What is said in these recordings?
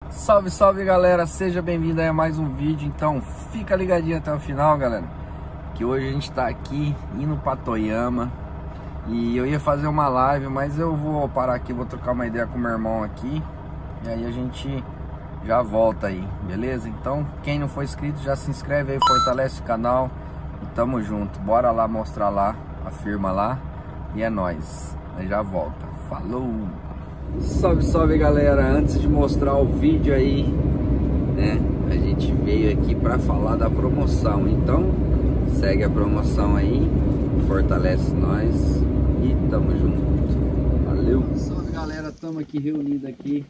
Salve, salve galera, seja bem-vindo a mais um vídeo. Então fica ligadinho até o final, galera, que hoje a gente tá aqui indo pra Toyama. E eu ia fazer uma live, mas eu vou parar aqui, vou trocar uma ideia com o meu irmão aqui. E aí a gente já volta aí, beleza? Então quem não for inscrito já se inscreve aí, fortalece o canal. E tamo junto, bora lá mostrar lá a firma lá. E é nóis, aí já volta, falou! Salve, salve galera, antes de mostrar o vídeo aí, né, a gente veio aqui para falar da promoção. Então segue a promoção aí, fortalece nós e tamo junto, valeu. Salve galera, estamos aqui reunidos aqui,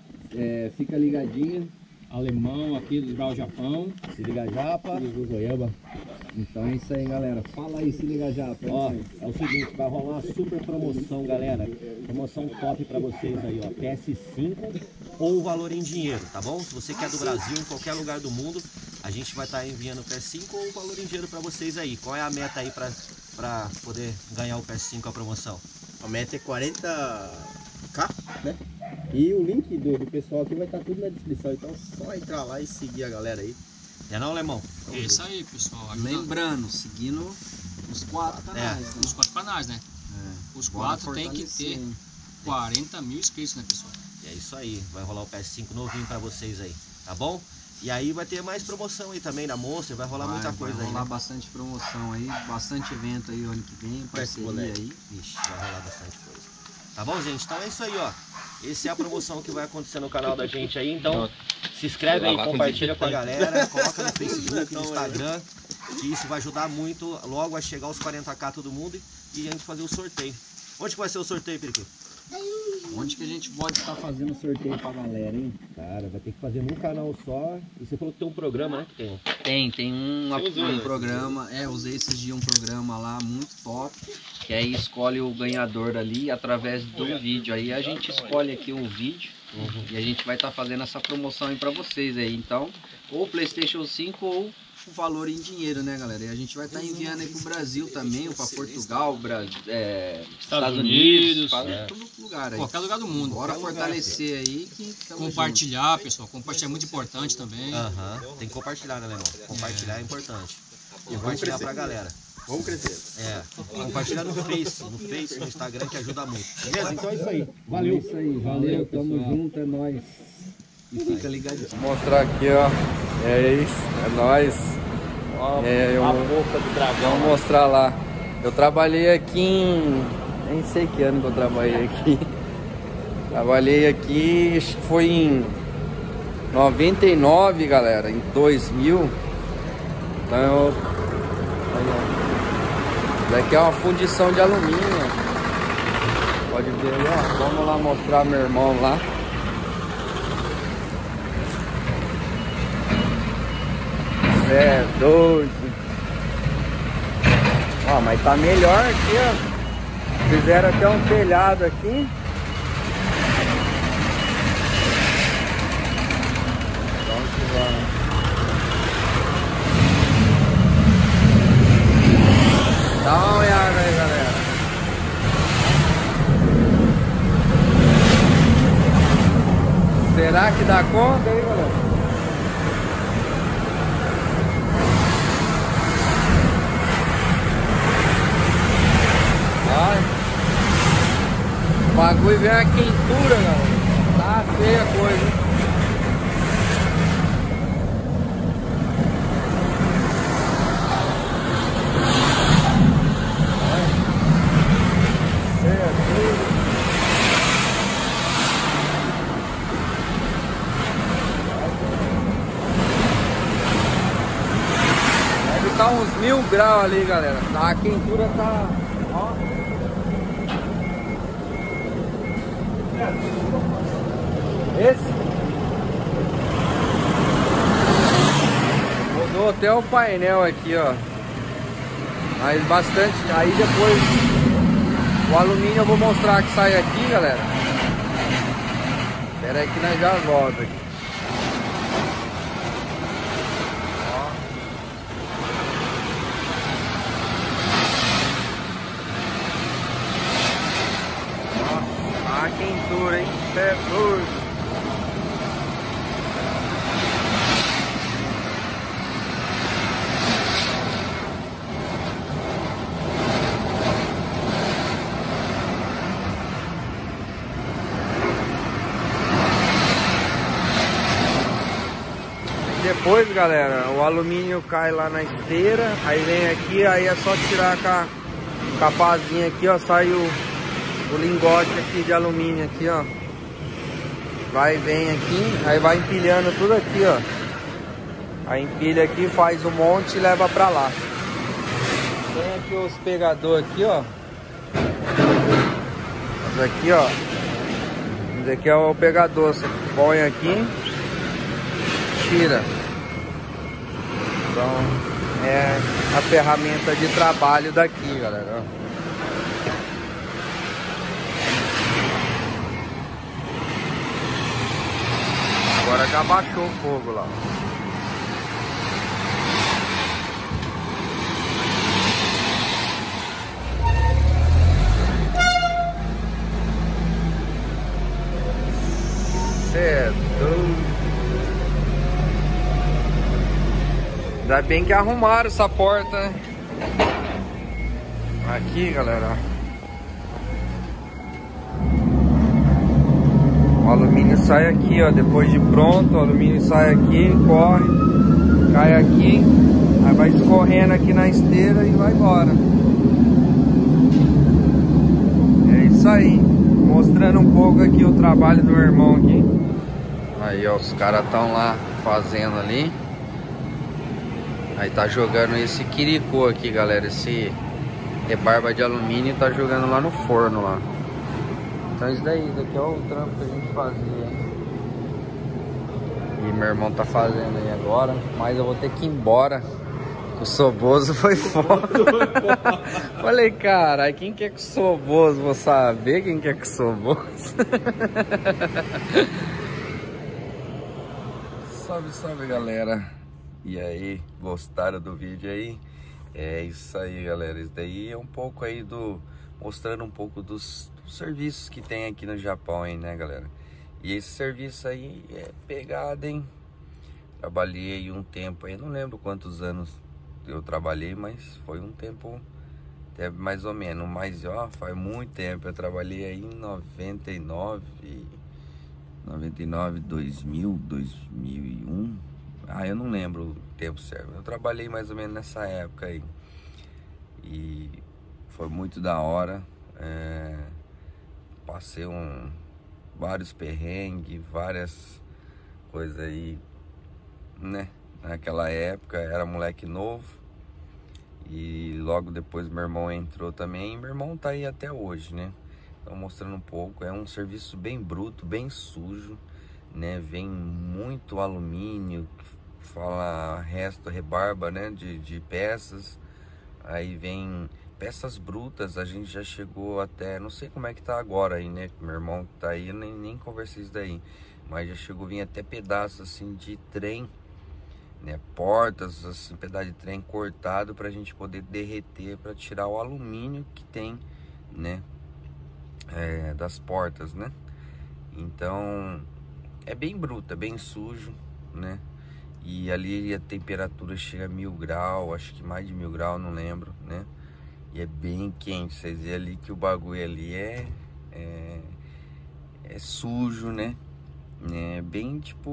fica ligadinho. Alemão aqui do Brau Japão, Se liga japa. do Zoiaba. Então é isso aí galera, fala aí, se liga japa. Ó, é o seguinte, vai rolar uma super promoção, galera. Promoção top pra vocês aí, ó. PS5 ou o valor em dinheiro, tá bom? Se você quer do Brasil, em qualquer lugar do mundo, a gente vai estar enviando o PS5 ou o valor em dinheiro pra vocês aí. Qual é a meta aí pra poder ganhar o PS5 a promoção? A meta é 40k, né? E o link do pessoal aqui vai estar tudo na descrição, então é só entrar lá e seguir a galera aí. É não, Alemão? É isso aí, pessoal. Lembrando, seguindo os 4 canais, né? Os 4 canais, né? Os Bora 4 tem que fortalecer, ter hein? 40 mil inscritos, né, pessoal? E é isso aí, vai rolar o PS5 novinho pra vocês aí, tá bom? E aí vai ter mais promoção aí também da Monster, vai rolar muita coisa vai aí, rolar né? bastante promoção aí, bastante evento aí o ano que vem, parceria aí. Vixe, vai rolar bastante coisa. Tá bom, gente? Então é isso aí, ó. Essa é a promoção que vai acontecer no canal da gente aí. Então se inscreve aí, compartilha com a galera, coloca no Facebook, no Instagram, que isso vai ajudar muito logo a chegar aos 40k todo mundo e a gente fazer o sorteio. Onde que vai ser o sorteio, Periquito? Onde que a gente pode estar fazendo sorteio pra galera, hein? Cara, vai ter que fazer num canal só. E você falou que tem um programa, né? Que Tem um programa, usei esses dias um programa lá muito top, que aí escolhe o ganhador ali através do vídeo. Aí a gente escolhe aqui o vídeo e a gente vai estar fazendo essa promoção aí pra vocês aí. Então, ou PlayStation 5 ou o valor em dinheiro, né, galera? E a gente vai estar enviando aí pro Brasil também, ou pra Portugal, Estados Unidos, para todo lugar aí. Qualquer lugar do mundo. Bora fortalecer aí que Compartilhar, pessoal. Compartilhar é muito importante também. Tem que compartilhar, né, Leão? Compartilhar é importante. Compartilhar pra galera. Vamos crescer. Compartilhar no Face, no Instagram, que ajuda muito. Beleza? Então é isso aí. Valeu. É isso aí, valeu, tamo junto, é nóis. E fica ligadinho. Vou mostrar aqui, ó. É isso, é nóis. A boca do dragão. Vamos mostrar lá. Eu trabalhei aqui nem sei que ano que eu trabalhei aqui. Trabalhei aqui, acho que foi em 99, galera, em 2000. Então isso aqui é uma fundição de alumínio. Pode ver aí, ó. Vamos lá mostrar meu irmão lá. É doido. Ó, mas tá melhor aqui, ó. Fizeram até um telhado aqui. Vamos que vamos. Dá uma olhada aí, galera. Será que dá conta aí, galera? O bagulho vem a quentura, galera. Tá feia a coisa, hein? Deve estar uns 1000 graus ali, galera. A quentura tá... Ó. Esse mudou até o painel aqui, ó. Mas bastante. Aí depois o alumínio eu vou mostrar que sai aqui, galera. Espera aí que nós já volta aqui. Ó, a quentura, hein? Cê é doido. depois, galera, o alumínio cai lá na esteira, aí vem aqui, aí é só tirar com a pazinha aqui, ó, sai o lingote aqui de alumínio aqui, ó. Vai, vem aqui, aí vai empilhando tudo aqui, ó. Aí empilha aqui, faz um monte e leva pra lá. Tem aqui os pegadores aqui, ó. Esse aqui, ó. Esse aqui é o pegador, você põe aqui, tira. Então é a ferramenta de trabalho daqui, galera. Agora já baixou o fogo lá. Ainda bem que arrumaram essa porta, né? Aqui, galera, o alumínio sai aqui, ó. Depois de pronto, o alumínio sai aqui, corre, cai aqui, aí vai escorrendo aqui na esteira e vai embora. É isso aí. Mostrando um pouco aqui o trabalho do meu irmão aqui. Aí, ó, os caras estão lá fazendo ali. Aí tá jogando esse quiricô aqui, galera. Esse rebarba de alumínio tá jogando lá no forno lá. Então isso daí, daqui é o trampo que a gente fazia. E meu irmão tá fazendo aí agora. Mas eu vou ter que ir embora. O Soboso foi fora. Falei, cara, quem quer que o Soboso? Vou saber quem quer que o Soboso. Salve, salve, galera. E aí, gostaram do vídeo aí? É isso aí, galera. Isso daí é um pouco aí mostrando um pouco dos serviços que tem aqui no Japão, hein, né, galera? E esse serviço aí é pegado, hein? Trabalhei um tempo aí, não lembro quantos anos eu trabalhei, mas foi um tempo até mais ou menos. Mas, ó, faz muito tempo. Eu trabalhei aí em 99, 2000, 2001. Ah, eu não lembro o tempo certo. Eu trabalhei mais ou menos nessa época aí. E foi muito da hora. Passei vários perrengues, várias coisas aí, né? Naquela época era moleque novo. E logo depois meu irmão entrou também. E meu irmão tá aí até hoje, né? Então mostrando um pouco. É um serviço bem bruto, bem sujo, né? Vem muito alumínio, fala resto, rebarba, né, de peças. Aí vem peças brutas. A gente já chegou até, não sei como é que tá agora aí, né, meu irmão tá aí, eu nem conversei isso daí, mas já chegou a vir até pedaços assim de trem, né, portas, assim, pedaço de trem cortado pra gente poder derreter, pra tirar o alumínio que tem, né, das portas, né. Então é bem bruto, é bem sujo, né. E ali a temperatura chega a 1000 graus, acho que mais de 1000 graus, não lembro, né? E é bem quente, vocês veem ali que o bagulho ali é sujo, né? É bem tipo...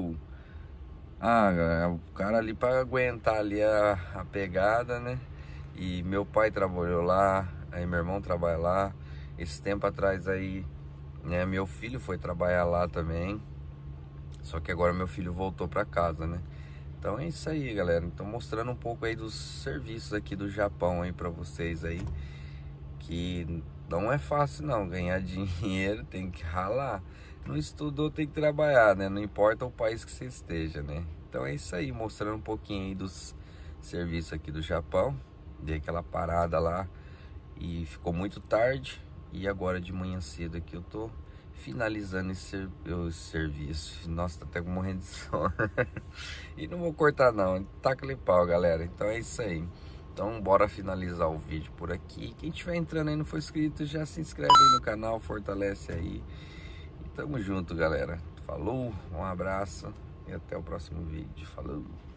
o cara ali para aguentar ali a pegada, né? E meu pai trabalhou lá, aí meu irmão trabalha lá. Esse tempo atrás aí, né, meu filho foi trabalhar lá também. Só que agora meu filho voltou para casa, né? Então é isso aí, galera. Então mostrando um pouco aí dos serviços aqui do Japão aí para vocês aí. Que não é fácil não, ganhar dinheiro tem que ralar. Não estudou, tem que trabalhar, né? Não importa o país que você esteja, né? Então é isso aí, mostrando um pouquinho aí dos serviços aqui do Japão. Dei aquela parada lá e ficou muito tarde. E agora de manhã cedo aqui eu tô finalizando esse serviço. Nossa, tá até morrendo de sono. E não vou cortar não, taca-lhe pau, galera. Então é isso aí. Então bora finalizar o vídeo por aqui. Quem estiver entrando aí e não for inscrito, já se inscreve aí no canal, fortalece aí. E tamo junto, galera. Falou, um abraço e até o próximo vídeo. Falou!